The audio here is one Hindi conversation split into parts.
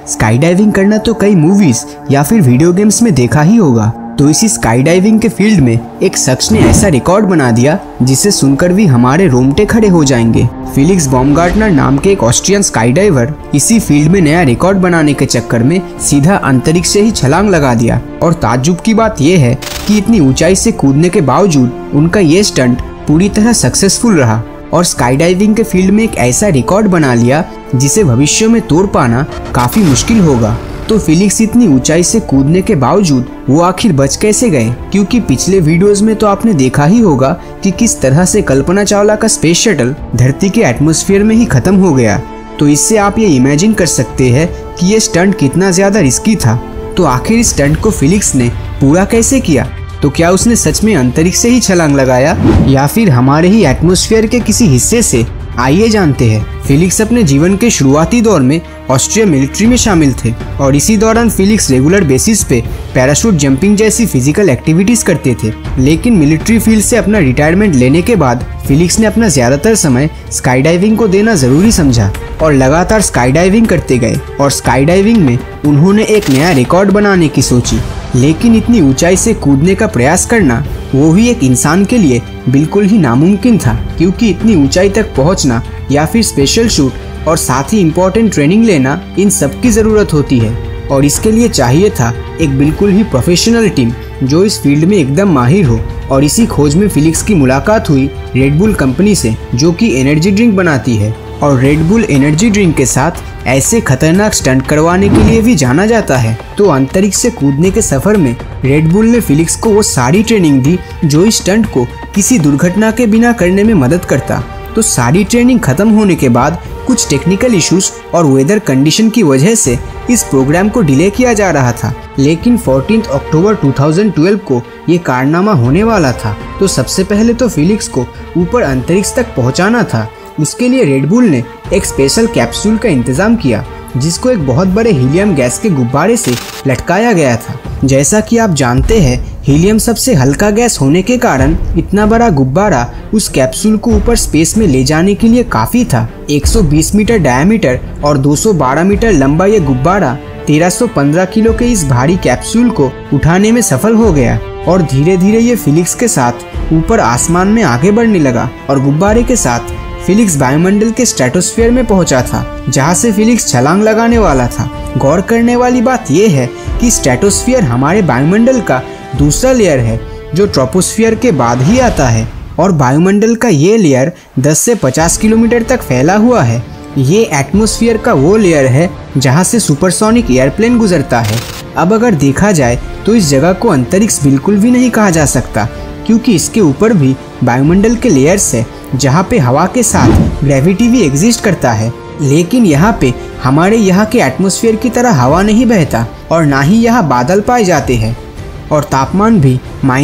स्काई डाइविंग करना तो कई मूवीज या फिर वीडियो गेम्स में देखा ही होगा। तो इसी स्काई डाइविंग के फील्ड में एक शख्स ने ऐसा रिकॉर्ड बना दिया जिसे सुनकर भी हमारे रोंगटे खड़े हो जाएंगे। फेलिक्स बॉमगार्टनर नाम के एक ऑस्ट्रियन स्काई डाइवर इसी फील्ड में नया रिकॉर्ड बनाने के चक्कर में सीधा अंतरिक्ष से ही छलांग लगा दिया। और ताज्जुब की बात यह है कि इतनी ऊंचाई से कूदने के बावजूद उनका ये स्टंट पूरी तरह सक्सेसफुल रहा और स्काई डाइविंग के फील्ड में एक ऐसा रिकॉर्ड बना लिया जिसे भविष्य में तोड़ पाना काफी मुश्किल होगा। तो फेलिक्स इतनी ऊंचाई से कूदने के बावजूद वो आखिर बच कैसे गए? क्योंकि पिछले वीडियोस में तो आपने देखा ही होगा कि किस तरह से कल्पना चावला का स्पेस शटल धरती के एटमॉस्फेयर में ही खत्म हो गया। तो इससे आप ये इमेजिन कर सकते हैं कि ये स्टंट कितना ज्यादा रिस्की था। तो आखिर इस स्टंट को फेलिक्स ने पूरा कैसे किया? तो क्या उसने सच में अंतरिक्ष से ही छलांग लगाया या फिर हमारे ही एटमॉस्फेयर के किसी हिस्से से? आइए जानते हैं। फेलिक्स अपने जीवन के शुरुआती दौर में ऑस्ट्रिया मिलिट्री में शामिल थे और इसी दौरान फेलिक्स रेगुलर बेसिस पे पैराशूट जंपिंग जैसी फिजिकल एक्टिविटीज करते थे। लेकिन मिलिट्री फील्ड से अपना रिटायरमेंट लेने के बाद फेलिक्स ने अपना ज्यादातर समय स्काई डाइविंग को देना जरूरी समझा और लगातार स्काई डाइविंग करते गए। और स्काई डाइविंग में उन्होंने एक नया रिकॉर्ड बनाने की सोची। लेकिन इतनी ऊंचाई से कूदने का प्रयास करना वो भी एक इंसान के लिए बिल्कुल ही नामुमकिन था, क्योंकि इतनी ऊंचाई तक पहुंचना या फिर स्पेशल शूट और साथ ही इम्पोर्टेंट ट्रेनिंग लेना, इन सब की जरूरत होती है। और इसके लिए चाहिए था एक बिल्कुल ही प्रोफेशनल टीम जो इस फील्ड में एकदम माहिर हो। और इसी खोज में फेलिक्स की मुलाकात हुई रेड बुल कंपनी से, जो कि एनर्जी ड्रिंक बनाती है। और रेड बुल एनर्जी ड्रिंक के साथ ऐसे खतरनाक स्टंट करवाने के लिए भी जाना जाता है। तो अंतरिक्ष से कूदने के सफर में रेड बुल ने फेलिक्स को वो सारी ट्रेनिंग दी जो इस स्टंट को किसी दुर्घटना के बिना करने में मदद करता। तो सारी ट्रेनिंग खत्म होने के बाद कुछ टेक्निकल इश्यूज और वेदर कंडीशन की वजह से इस प्रोग्राम को डिले किया जा रहा था। लेकिन 14 अक्टूबर 2012 को ये कारनामा होने वाला था। तो सबसे पहले तो फेलिक्स को ऊपर अंतरिक्ष तक पहुंचाना था। उसके लिए रेड बुल ने एक स्पेशल कैप्सूल का इंतजाम किया जिसको एक बहुत बड़े हीलियम गैस के गुब्बारे से लटकाया गया था। जैसा कि आप जानते हैं, हीलियम सबसे हल्का गैस होने के कारण इतना बड़ा गुब्बारा उस कैप्सूल को ऊपर स्पेस में ले जाने के लिए काफी था। 120 मीटर डायमीटर और 212 मीटर लंबा ये गुब्बारा 1315 किलो के इस भारी कैप्सूल को उठाने में सफल हो गया और धीरे धीरे ये फेलिक्स के साथ ऊपर आसमान में आगे बढ़ने लगा और गुब्बारे के साथ फेलिक्स वायुमंडल के स्ट्रेटोस्फीयर में पहुंचा था, जहां से फेलिक्स छलांग लगाने वाला था। गौर करने वाली बात यह है कि स्ट्रेटोस्फीयर हमारे वायुमंडल का दूसरा लेयर है जो ट्रोपोस्फीयर के बाद ही आता है। और वायुमंडल का ये लेयर 10 से 50 किलोमीटर तक फैला हुआ है। ये एटमॉस्फेयर का वो लेयर है जहां से सुपरसोनिक एयरप्लेन गुजरता है। अब अगर देखा जाए तो इस जगह को अंतरिक्ष बिल्कुल भी नहीं कहा जा सकता, क्योंकि इसके ऊपर भी वायुमंडल के लेयर्स है जहाँ पे हवा के साथ ग्रेविटी भी एग्जिस्ट करता है। लेकिन यहाँ पे हमारे यहाँ के एटमॉस्फेयर की तरह हवा नहीं बहता और ना ही यहाँ बादल पाए जाते हैं। और तापमान भी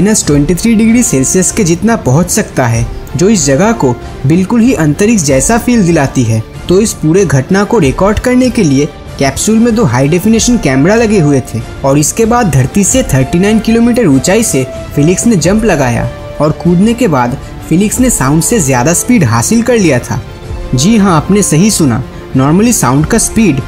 -23 डिग्री सेल्सियस के जितना पहुँच सकता है, जो इस जगह को बिल्कुल ही अंतरिक्ष जैसा फील दिलाती है। तो इस पूरे घटना को रिकॉर्ड करने के लिए कैप्सूल में 2 हाई डेफिनेशन कैमरा लगे हुए थे। और इसके बाद धरती से 39 किलोमीटर ऊंचाई से फेलिक्स ने जंप लगाया और कूदने के बाद फेलिक्स ने साउंड से ज्यादा स्पीड हासिल कर लिया था। जी हाँ, आपने सही सुना। नॉर्मली साउंड का स्पीड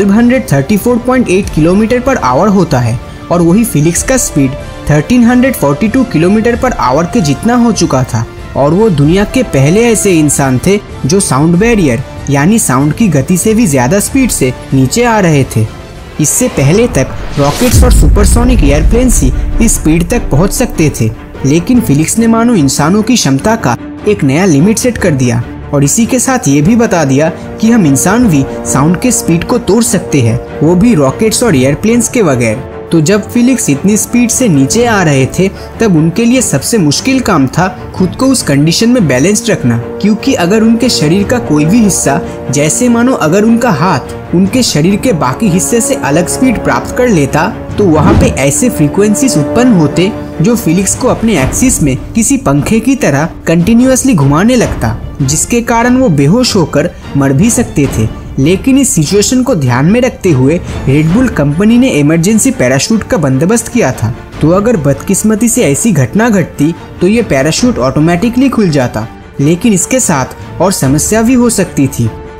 1234.8 किलोमीटर पर आवर होता है और वही फेलिक्स का स्पीड 1342 किलोमीटर पर आवर के जितना हो चुका था। और वो दुनिया के पहले ऐसे इंसान थे जो साउंड बैरियर यानी साउंड की गति से भी ज्यादा स्पीड से नीचे आ रहे थे। इससे पहले तक रॉकेट्स और सुपरसोनिक एयरप्लेन्स ही इस स्पीड तक पहुंच सकते थे। लेकिन फेलिक्स ने मानो इंसानों की क्षमता का एक नया लिमिट सेट कर दिया और इसी के साथ ये भी बता दिया कि हम इंसान भी साउंड के स्पीड को तोड़ सकते हैं, वो भी रॉकेट्स और एयरप्लेन्स के बगैर। तो जब फेलिक्स इतनी स्पीड से नीचे आ रहे थे तब उनके लिए सबसे मुश्किल काम था खुद को उस कंडीशन में बैलेंस्ड रखना, क्योंकि अगर उनके शरीर का कोई भी हिस्सा, जैसे मानो अगर उनका हाथ उनके शरीर के बाकी हिस्से से अलग स्पीड प्राप्त कर लेता तो वहाँ पे ऐसे फ्रीक्वेंसीज उत्पन्न होते जो फेलिक्स को अपने एक्सिस में किसी पंखे की तरह कंटिन्यूअसली घुमाने लगता, जिसके कारण वो बेहोश होकर मर भी सकते थे। लेकिन इस सिचुएशन को ध्यान में रखते हुए रेड बुल कंपनी ने इमरजेंसी पैराशूट का बंदोबस्त किया था। तो अगर बदकिस्मती से ऐसी घटना घटती तो ये पैराशूट ऑटोमेटिकली खुल जाता, लेकिन इसके साथ और समस्या भी हो सकती थी।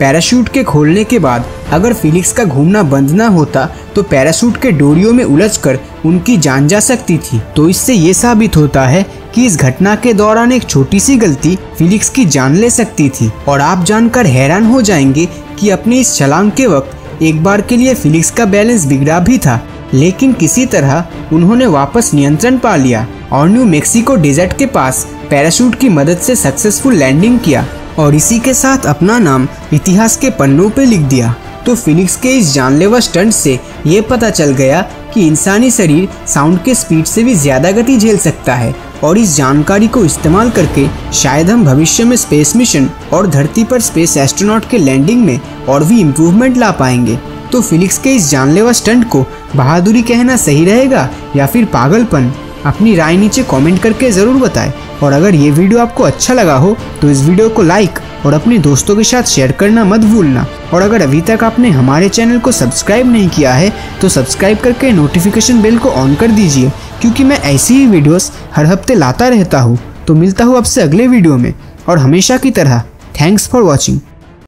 पैराशूट के खोलने के बाद अगर फिलिक्स का घूमना बंद ना होता तो पैराशूट के डोरियों में उलझकर उनकी जान जा सकती थी। तो इससे ये साबित होता है कि इस घटना के दौरान एक छोटी सी गलती फिलिक्स की जान ले सकती थी। और आप जानकर हैरान हो जाएंगे कि अपनी इस छलांग के वक्त एक बार के लिए फिलिक्स का बैलेंस बिगड़ा भी था, लेकिन किसी तरह उन्होंने वापस नियंत्रण पा लिया और न्यू मैक्सिको डेजर्ट के पास पैराशूट की मदद से सक्सेसफुल लैंडिंग किया और इसी के साथ अपना नाम इतिहास के पन्नों पे लिख दिया। तो फिलिक्स के इस जानलेवा स्टंट से ये पता चल गया कि इंसानी शरीर साउंड के स्पीड से भी ज्यादा गति झेल सकता है और इस जानकारी को इस्तेमाल करके शायद हम भविष्य में स्पेस मिशन और धरती पर स्पेस एस्ट्रोनॉट के लैंडिंग में और भी इम्प्रूवमेंट ला पाएंगे। तो फिलिक्स के इस जानलेवा स्टंट को बहादुरी कहना सही रहेगा या फिर पागलपन? अपनी राय नीचे कमेंट करके ज़रूर बताएं। और अगर ये वीडियो आपको अच्छा लगा हो तो इस वीडियो को लाइक और अपने दोस्तों के साथ शेयर करना मत भूलना। और अगर अभी तक आपने हमारे चैनल को सब्सक्राइब नहीं किया है तो सब्सक्राइब करके नोटिफिकेशन बेल को ऑन कर दीजिए, क्योंकि मैं ऐसी ही वीडियोस हर हफ्ते लाता रहता हूँ। तो मिलता हूँ आपसे अगले वीडियो में और हमेशा की तरह थैंक्स फॉर वॉचिंग।